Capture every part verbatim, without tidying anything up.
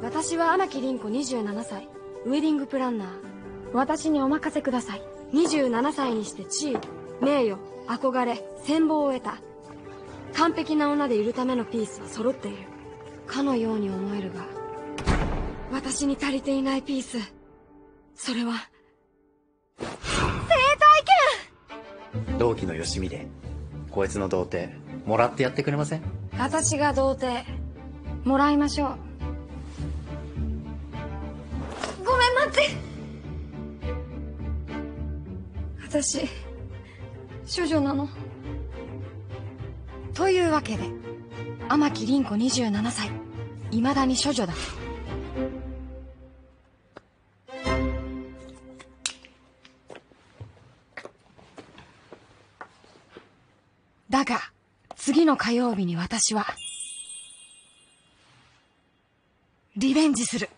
私は天木凛子にじゅうななさい、ウェディングプランナー。私にお任せください。にじゅうななさいにして地位、名誉、憧れ、羨望を得た。完璧な女でいるためのピースは揃っている。かのように思えるが、私に足りていないピース、それは生体験。同期のよしみでこいつの童貞もらってやってくれません？ 私が童貞もらいましょう。ごめん待って、私処女なの。というわけで天木凛子にじゅうななさい、未だに処女だ。だが次の火曜日に私はリベンジする。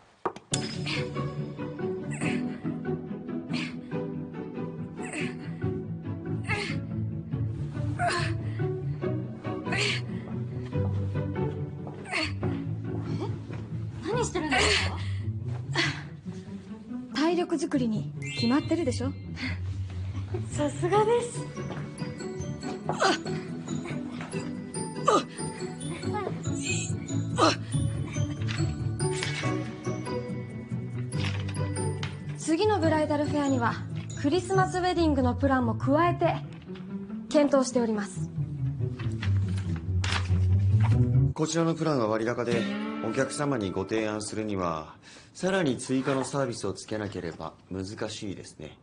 何してるんですか？ 体力作りに決まってるでしょ。 さすがです。 次のブライダルフェアにはクリスマスウェディングのプランも加えて検討しております。 こちらのプランは割高で、お客様にご提案するにはさらに追加のサービスをつけなければ難しいですね。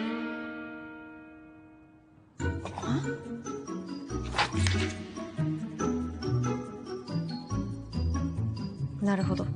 なるほど。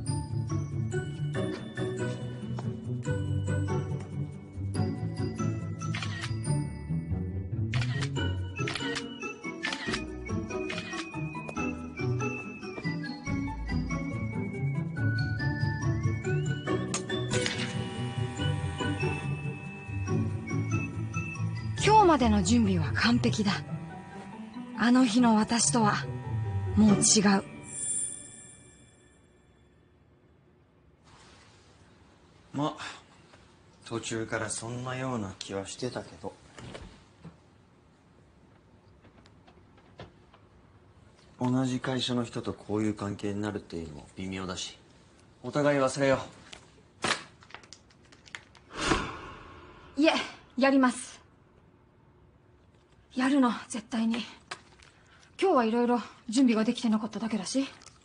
今日までの準備は完璧だ。あの日の私とはもう違う。 まあ途中からそんなような気はしてたけど。同じ会社の人とこういう関係になるっていうのも微妙だし、お互い忘れよいえ、やります。やるの絶対に。今日はいろいろ準備ができてなかっただけだし。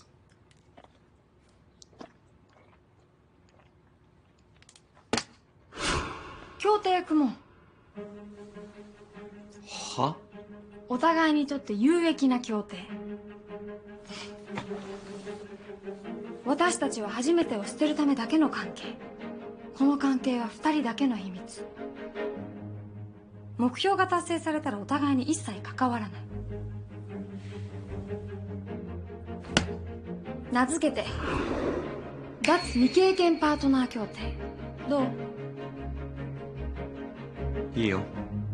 協定組もう。 は？ お互いにとって有益な協定。私たちは初めてを捨てるためだけの関係。この関係は二人だけの秘密。目標が達成されたらお互いに一切関わらない。名付けて脱未経験パートナー協定。どう？ いいよ。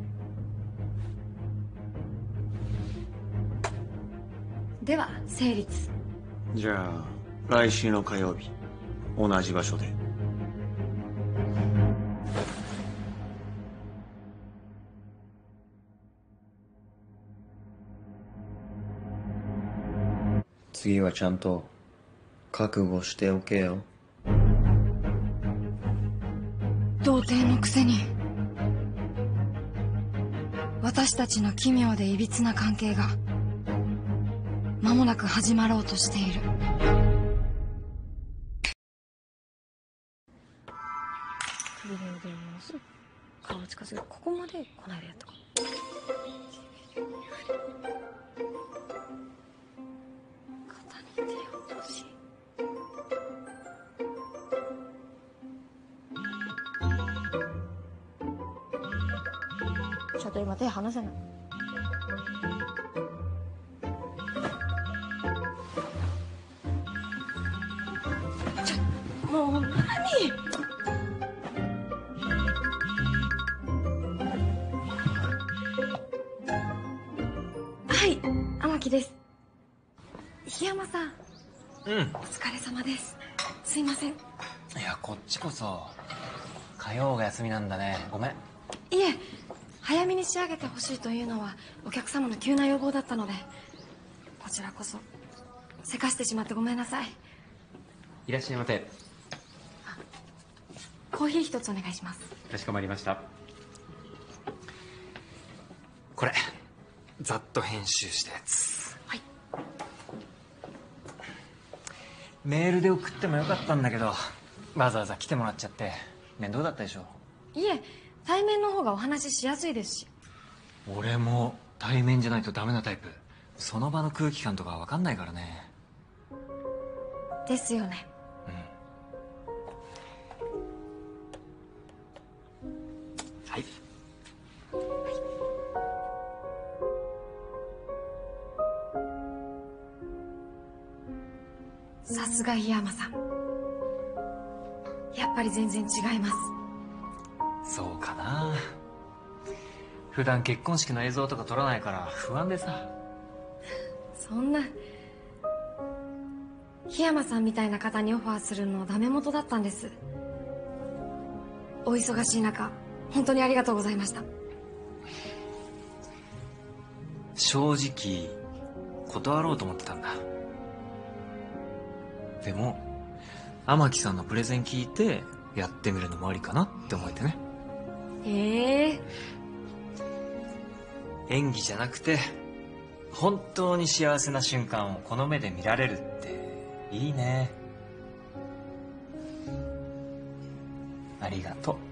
では成立。 じゃあ来週の火曜日同じ場所で。次はちゃんと覚悟しておけよ。 童貞のくせに私たちの奇妙でいびつな関係が間もなく始まろうとしている。首で腕を回す、顔を近づける。ここまでこの間やったか。肩に手を落とし、ちょっと今手離せない。ちょ、もう何？はい、天木です。檜山さん。 うん。 お疲れ様です。 すいません。 いや、こっちこそ火曜が休みなんだね。ごめん。 いえ、早めに仕上げてほしいというのはお客様の急な要望だったので、こちらこそせかしてしまってごめんなさい。 いらっしゃいませ。 コーヒー一つお願いします。 かしこまりました。これざっと編集したやつ。 はい。 メールで送ってもよかったんだけど、わざわざ来てもらっちゃって面倒だったでしょ。 いえ、対面の方がお話ししやすいですし。 俺も対面じゃないとダメなタイプ。その場の空気感とかわかんないからね。 ですよね。 うん。はい。 さすが檜山さん。やっぱり全然違います。 そうかな。普段結婚式の映像とか撮らないから不安でさ。 そんな。檜山さんみたいな方にオファーするのダメ元だったんです。お忙しい中本当にありがとうございました。 正直断ろうと思ってたんだ。でも天樹さんのプレゼン聞いてやってみるのもありかなって思えてね。 へえ。 演技じゃなくて本当に幸せな瞬間をこの目で見られるっていいね。ありがとう。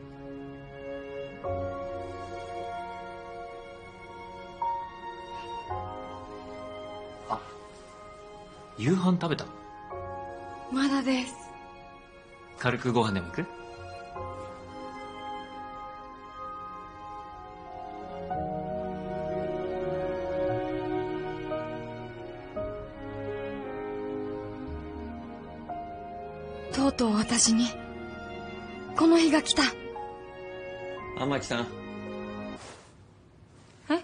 あ、夕飯食べた？ まだです。 軽くご飯でも行く？ とうとう私にこの日が来た。 天樹さん。 え？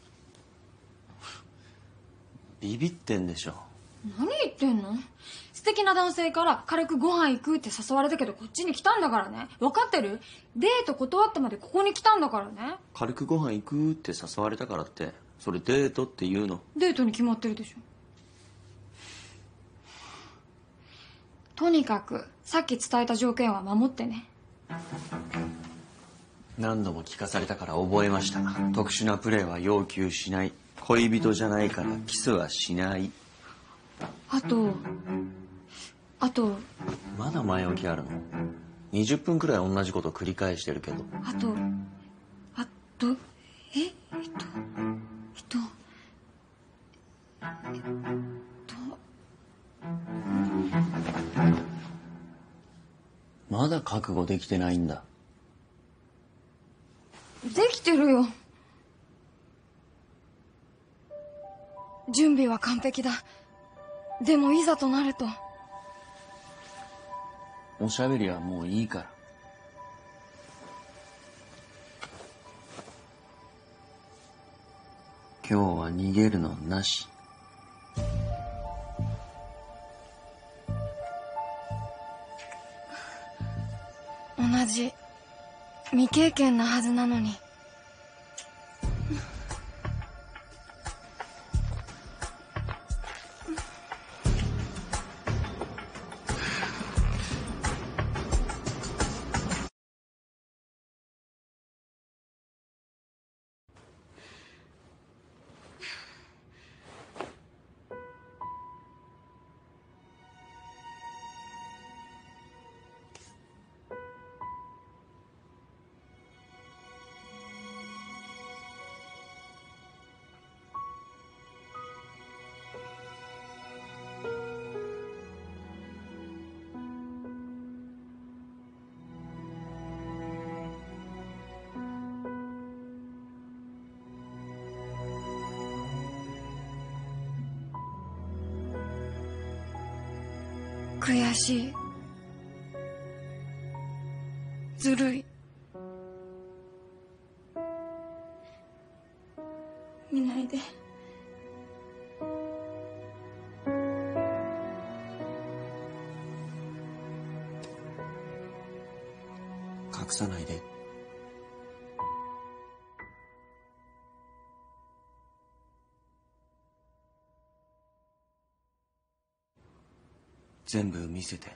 ビビってんでしょ。 何言ってんの？素敵な男性から軽くご飯行くって誘われたけどこっちに来たんだからね。分かってる？デート断ってまでここに来たんだからね。 軽くご飯行くって誘われたからってそれデートって言うの？ デートに決まってるでしょ。とにかくさっき伝えた条件は守ってね。 何度も聞かされたから覚えました。特殊なプレーは要求しない。恋人じゃないからキスはしない。 あとあとまだ前置きあるの？にじゅっぷんくらい同じこと繰り返してるけど。 あとあとええっとえっとえっとまだ覚悟できてないんだ。 できてるよ。準備は完璧だ。でもいざとなると。 おしゃべりはもういいから。今日は逃げるのなし。 同じ未経験なはずなのに。悔しい。ずるい。見ないで。 隠さないで。全部見せて。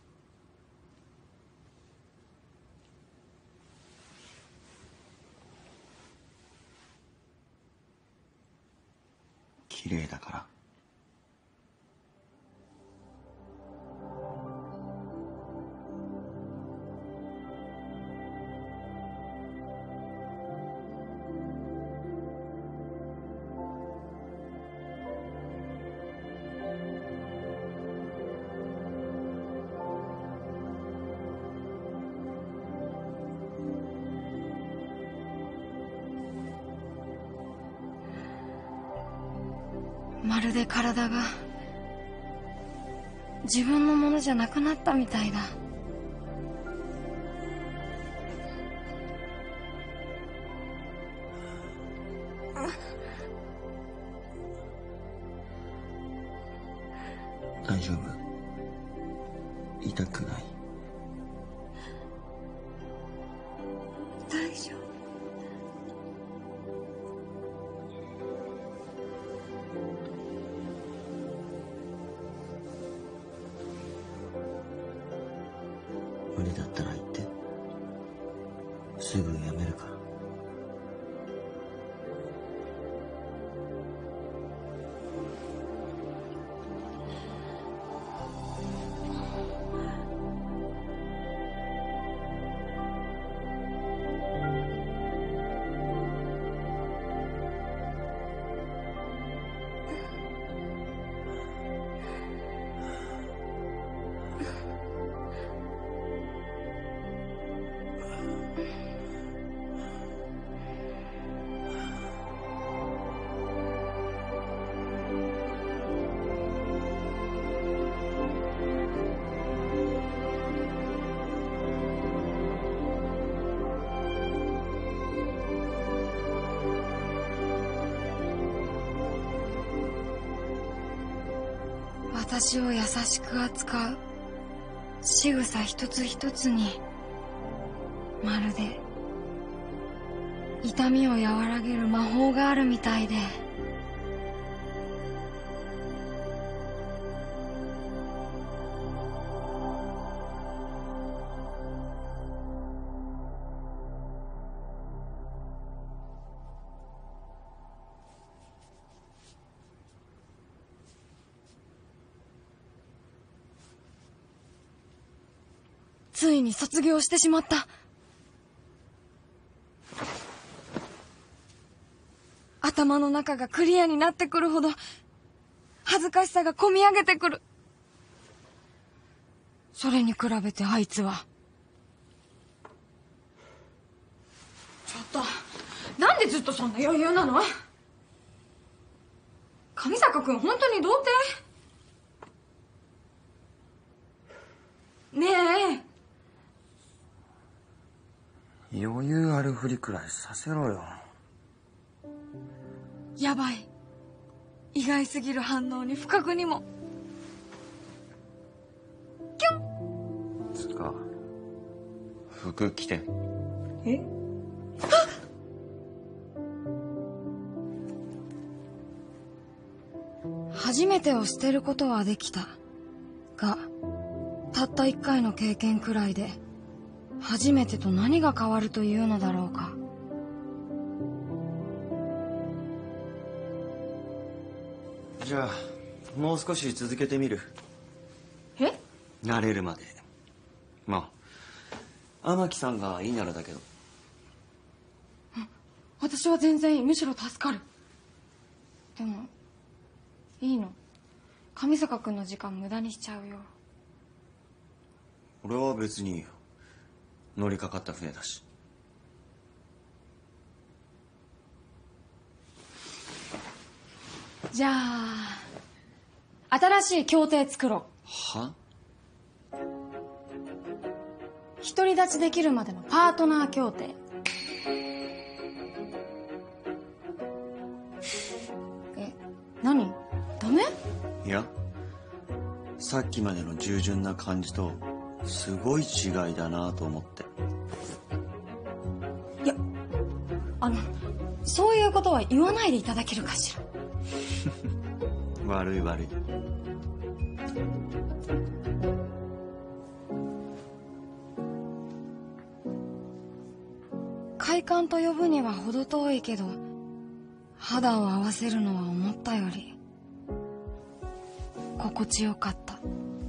綺麗だから。 まるで体が自分のものじゃなくなったみたいだ。 大丈夫？痛くない？ 大丈夫。 無理だったら言って。すぐやめるから。私を優しく扱う仕草一つ一つに、まるで痛みを和らげる魔法があるみたいで。ついに卒業してしまった。頭の中がクリアになってくるほど恥ずかしさがこみ上げてくる。それに比べてあいつは。ちょっと、なんでずっとそんな余裕なの？上坂君本当に童貞？ねえ。 余裕あるふりくらいさせろよ。 やばい。意外すぎる反応に不覚にも。キュン。 つか、服着て。 え？初めてを捨てることはできたが、たった一回の経験くらいで初めてと何が変わるというのだろうか。 じゃあもう少し続けてみる。 え？ 慣れるまで。まあ天樹さんがいいならだけど。 私は全然いい。むしろ助かる。でもいいの？上坂君の時間無駄にしちゃうよ。 俺は別にいいよ。乗りかかった船だし。 じゃあ新しい協定作ろう。 は？ 独り立ちできるまでのパートナー協定。え、何？ダメ？ いや、さっきまでの従順な感じとすごい違いだなと思って。 あのそういうことは言わないでいただけるかしら。 悪い悪い。 快感と呼ぶには程遠いけど、肌を合わせるのは思ったより心地よかった。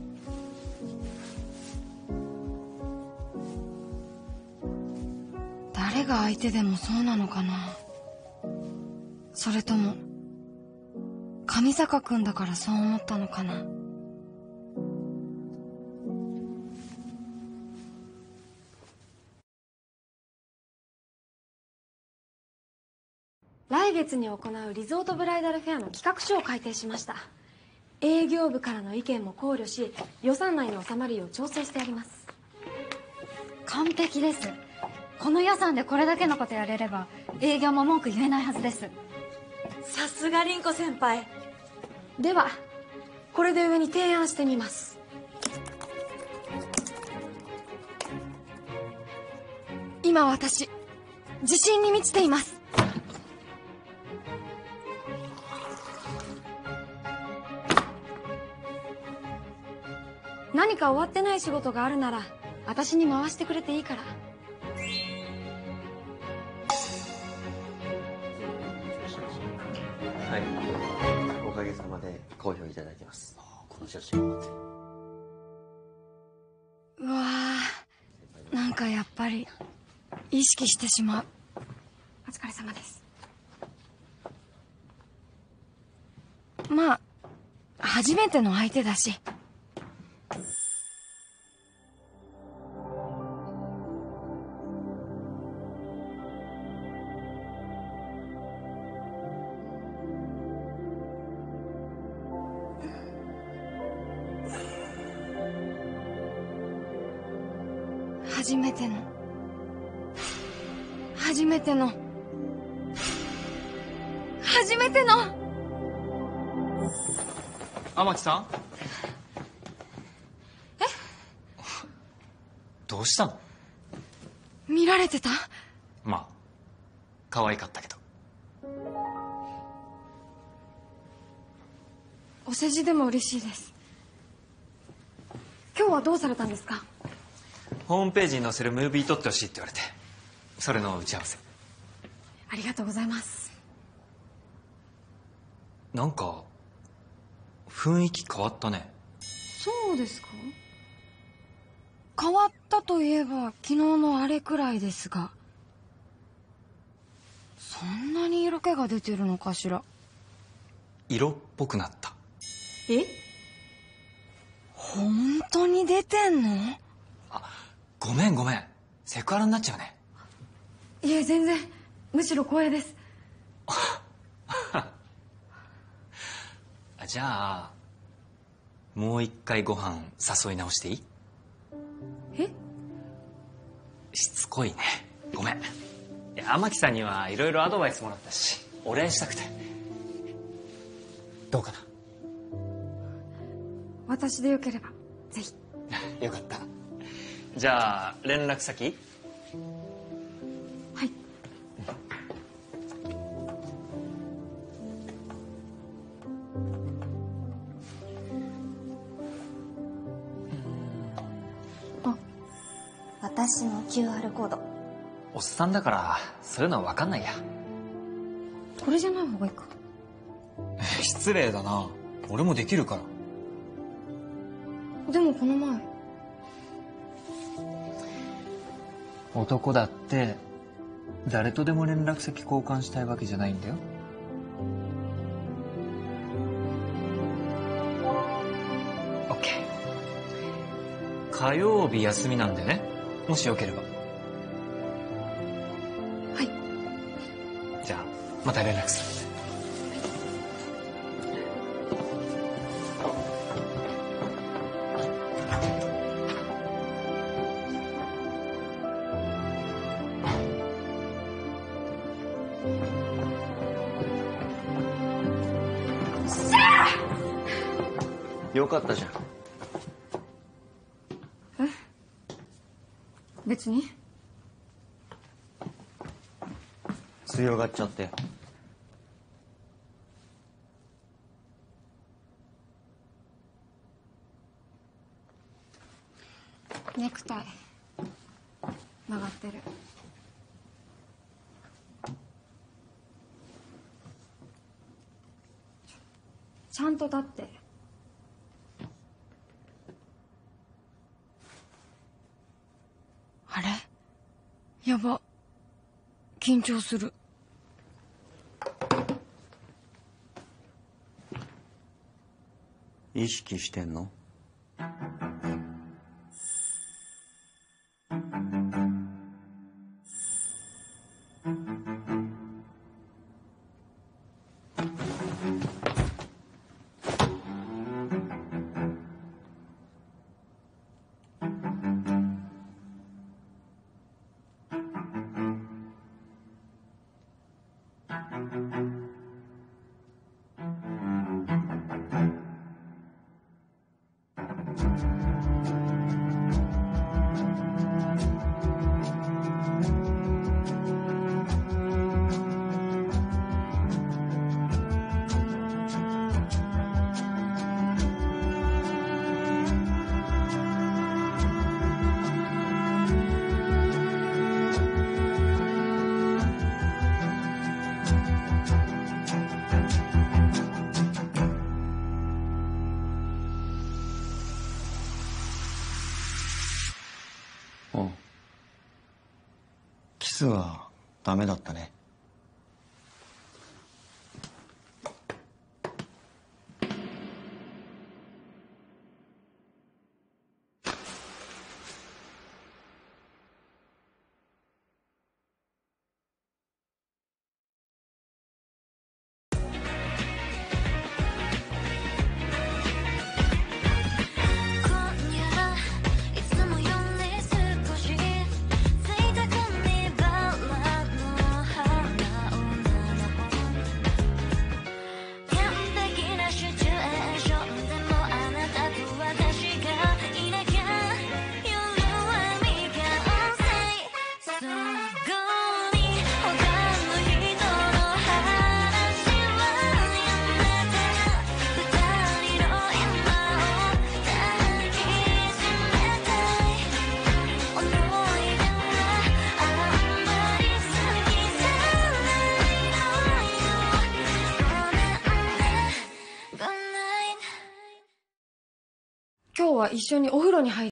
誰が相手でもそうなのかな。それとも上坂君だからそう思ったのかな。来月に行うリゾートブライダルフェアの企画書を改定しました。営業部からの意見も考慮し、予算内に収まるよう調整してあります。 完璧です。この予算でこれだけのことやれれば営業も文句言えないはずです。 さすが凛子先輩。 ではこれで上に提案してみます。今私自信に満ちています。何か終わってない仕事があるなら私に回してくれていいから。 はい、おかげさまで好評いただいてます。この写真を。 うわー、なんかやっぱり意識してしまう。お疲れ様です。まあ初めての相手だし。初めての初めての初めての天木さん。 え？ どうしたの？ 見られてた？ まあ可愛かったけど。 お世辞でも嬉しいです。今日はどうされたんですか？ ホームページに載せるムービー撮ってほしいって言われて、それの打ち合わせ。 ありがとうございます。 なんか雰囲気変わったね。 そうですか？変わったといえば昨日のあれくらいですが、そんなに色気が出てるのかしら。 色っぽくなった。 え？本当に出てんの？ あ、ごめんごめん、セクハラになっちゃうね。 いえ全然、むしろ光栄です。 じゃあもう一回ご飯誘い直していい？ え？ しつこいね、ごめん。いや、天木さんにはいろいろアドバイスもらったしお礼したくて。どうかな？ 私でよければぜひ。 よかった。じゃあ連絡先？ はい。 あ、私の キューアール コード。 おっさんだからそういうのは分かんないや。 これじゃない方がいいか。 失礼だな、俺もできるから。 でもこの前男だって誰とでも連絡先交換したいわけじゃないんだよ。オッケー。火曜日休みなんでね、もしよければ。 はい。 じゃあまた連絡する。 よかったじゃん。 え？別に。 強がっちゃって。 ネクタイ曲がってる。ちゃんと立って。あれ？やば。緊張する。 意識してんの？キスはダメだったね。 今日は一緒にお風呂に入